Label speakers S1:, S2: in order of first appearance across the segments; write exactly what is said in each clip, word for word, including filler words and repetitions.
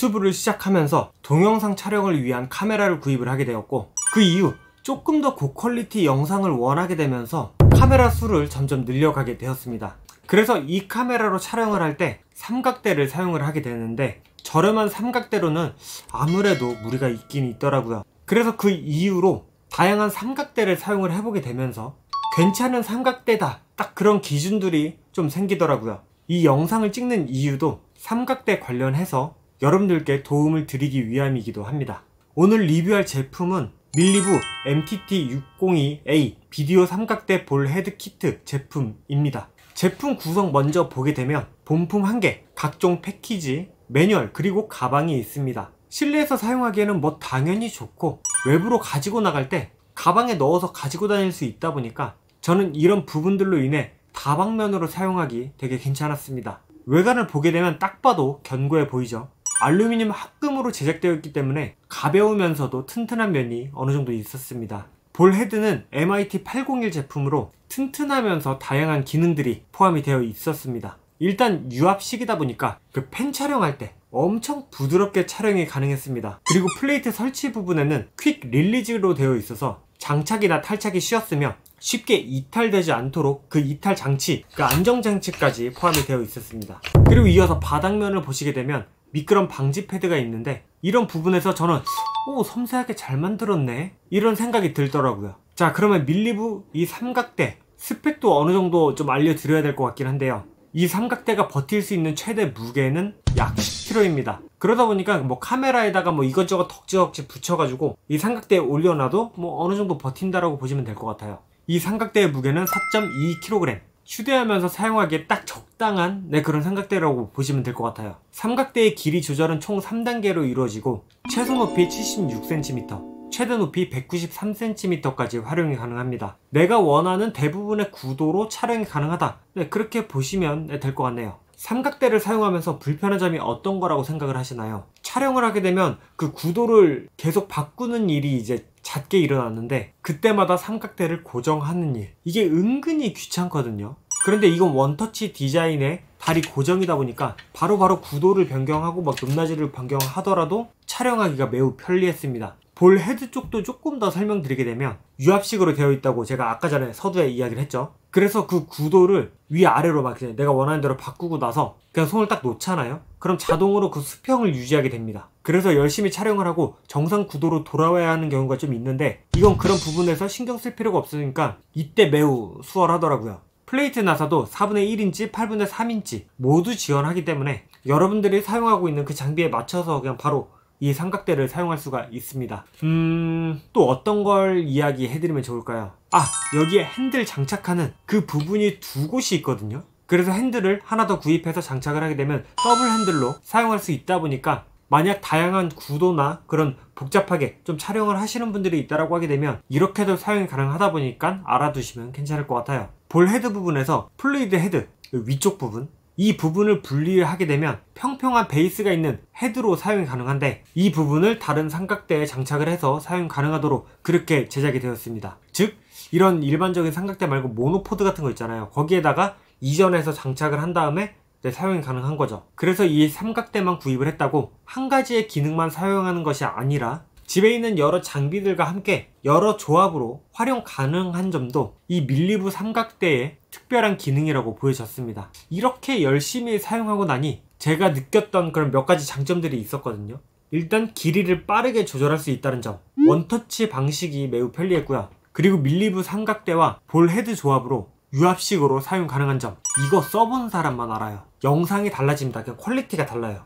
S1: 유튜브를 시작하면서 동영상 촬영을 위한 카메라를 구입을 하게 되었고, 그 이후 조금 더 고퀄리티 영상을 원하게 되면서 카메라 수를 점점 늘려가게 되었습니다. 그래서 이 카메라로 촬영을 할 때 삼각대를 사용을 하게 되는데, 저렴한 삼각대로는 아무래도 무리가 있긴 있더라고요. 그래서 그 이후로 다양한 삼각대를 사용을 해보게 되면서 괜찮은 삼각대다, 딱 그런 기준들이 좀 생기더라고요. 이 영상을 찍는 이유도 삼각대 관련해서 여러분들께 도움을 드리기 위함이기도 합니다. 오늘 리뷰할 제품은 밀리부 엠티티 육공이 에이 비디오 삼각대 볼 헤드 키트 제품입니다. 제품 구성 먼저 보게 되면 본품 한 개, 각종 패키지, 매뉴얼, 그리고 가방이 있습니다. 실내에서 사용하기에는 뭐 당연히 좋고, 외부로 가지고 나갈 때 가방에 넣어서 가지고 다닐 수 있다 보니까 저는 이런 부분들로 인해 다방면으로 사용하기 되게 괜찮았습니다. 외관을 보게 되면 딱 봐도 견고해 보이죠. 알루미늄 합금으로 제작되어 있기 때문에 가벼우면서도 튼튼한 면이 어느 정도 있었습니다. 볼 헤드는 엠아이티 팔공일 제품으로 튼튼하면서 다양한 기능들이 포함이 되어 있었습니다. 일단 유압식이다 보니까 그 펜 촬영할 때 엄청 부드럽게 촬영이 가능했습니다. 그리고 플레이트 설치 부분에는 퀵 릴리즈로 되어 있어서 장착이나 탈착이 쉬웠으며 쉽게 이탈되지 않도록 그 이탈 장치, 그 안정 장치까지 포함이 되어 있었습니다. 그리고 이어서 바닥면을 보시게 되면 미끄럼 방지 패드가 있는데, 이런 부분에서 저는 오, 섬세하게 잘 만들었네, 이런 생각이 들더라고요. 자, 그러면 밀리부 이 삼각대 스펙도 어느 정도 좀 알려드려야 될 것 같긴 한데요. 이 삼각대가 버틸 수 있는 최대 무게는 약 십 킬로그램입니다. 그러다 보니까 뭐 카메라에다가 뭐 이것저것 덕지덕지 붙여가지고 이 삼각대에 올려놔도 뭐 어느 정도 버틴다라고 보시면 될 것 같아요. 이 삼각대의 무게는 사 점 이 킬로그램. 휴대하면서 사용하기에 딱 적당한 네, 그런 삼각대라고 보시면 될 것 같아요. 삼각대의 길이 조절은 총 삼 단계로 이루어지고, 최소 높이 칠십육 센티미터, 최대 높이 백구십삼 센티미터까지 활용이 가능합니다. 내가 원하는 대부분의 구도로 촬영이 가능하다, 네, 그렇게 보시면 네, 될 것 같네요. 삼각대를 사용하면서 불편한 점이 어떤 거라고 생각을 하시나요? 촬영을 하게 되면 그 구도를 계속 바꾸는 일이 이제 잦게 일어났는데, 그때마다 삼각대를 고정하는 일, 이게 은근히 귀찮거든요. 그런데 이건 원터치 디자인의 다리 고정이다 보니까 바로바로 바로 구도를 변경하고 막 높낮이를 변경하더라도 촬영하기가 매우 편리했습니다. 볼 헤드 쪽도 조금 더 설명드리게 되면 유압식으로 되어 있다고 제가 아까 전에 서두에 이야기를 했죠. 그래서 그 구도를 위아래로 막 내가 원하는 대로 바꾸고 나서 그냥 손을 딱 놓잖아요. 그럼 자동으로 그 수평을 유지하게 됩니다. 그래서 열심히 촬영을 하고 정상 구도로 돌아와야 하는 경우가 좀 있는데, 이건 그런 부분에서 신경 쓸 필요가 없으니까 이때 매우 수월하더라고요. 플레이트 나사도 사분의 일 인치, 팔분의 삼 인치 모두 지원하기 때문에 여러분들이 사용하고 있는 그 장비에 맞춰서 그냥 바로 이 삼각대를 사용할 수가 있습니다. 음... 또 어떤 걸 이야기해드리면 좋을까요? 아! 여기에 핸들 장착하는 그 부분이 두 곳이 있거든요. 그래서 핸들을 하나 더 구입해서 장착을 하게 되면 더블 핸들로 사용할 수 있다 보니까, 만약 다양한 구도나 그런 복잡하게 좀 촬영을 하시는 분들이 있다라고 하게 되면 이렇게도 사용이 가능하다 보니까 알아두시면 괜찮을 것 같아요. 볼 헤드 부분에서 플루이드 헤드 위쪽 부분, 이 부분을 분리를 하게 되면 평평한 베이스가 있는 헤드로 사용이 가능한데, 이 부분을 다른 삼각대에 장착을 해서 사용 가능하도록 그렇게 제작이 되었습니다. 즉 이런 일반적인 삼각대 말고 모노포드 같은 거 있잖아요. 거기에다가 이전해서 장착을 한 다음에 네, 사용이 가능한 거죠. 그래서 이 삼각대만 구입을 했다고 한 가지의 기능만 사용하는 것이 아니라 집에 있는 여러 장비들과 함께 여러 조합으로 활용 가능한 점도 이 밀리부 삼각대의 특별한 기능이라고 보여졌습니다. 이렇게 열심히 사용하고 나니 제가 느꼈던 그런 몇 가지 장점들이 있었거든요. 일단 길이를 빠르게 조절할 수 있다는 점, 원터치 방식이 매우 편리했고요. 그리고 밀리부 삼각대와 볼 헤드 조합으로 유압식으로 사용 가능한 점, 이거 써본 사람만 알아요. 영상이 달라집니다. 그냥 퀄리티가 달라요.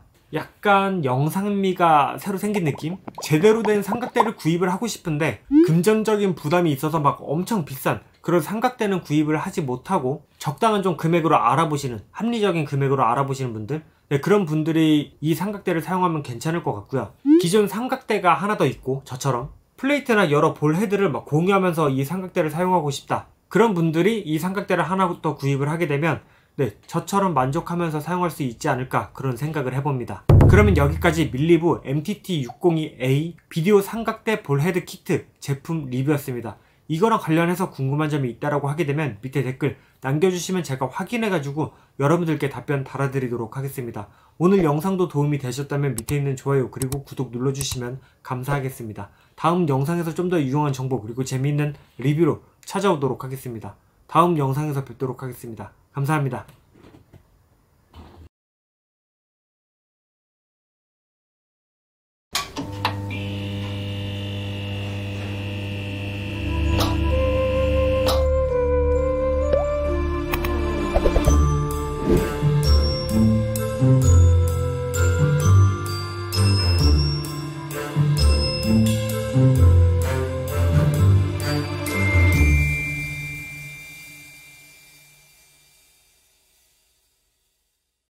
S1: 약간 영상미가 새로 생긴 느낌? 제대로 된 삼각대를 구입을 하고 싶은데 금전적인 부담이 있어서 막 엄청 비싼 그런 삼각대는 구입을 하지 못하고 적당한 좀 금액으로 알아보시는, 합리적인 금액으로 알아보시는 분들, 네, 그런 분들이 이 삼각대를 사용하면 괜찮을 것 같고요. 기존 삼각대가 하나 더 있고 저처럼 플레이트나 여러 볼 헤드를 막 공유하면서 이 삼각대를 사용하고 싶다, 그런 분들이 이 삼각대를 하나 더 구입을 하게 되면 네, 저처럼 만족하면서 사용할 수 있지 않을까, 그런 생각을 해봅니다. 그러면 여기까지 밀리부 엠티티 육공이 에이 비디오 삼각대 볼 헤드 키트 제품 리뷰였습니다. 이거랑 관련해서 궁금한 점이 있다라고 하게 되면 밑에 댓글 남겨주시면 제가 확인해가지고 여러분들께 답변 달아드리도록 하겠습니다. 오늘 영상도 도움이 되셨다면 밑에 있는 좋아요 그리고 구독 눌러주시면 감사하겠습니다. 다음 영상에서 좀 더 유용한 정보 그리고 재미있는 리뷰로 찾아오도록 하겠습니다. 다음 영상에서 뵙도록 하겠습니다. 감사합니다.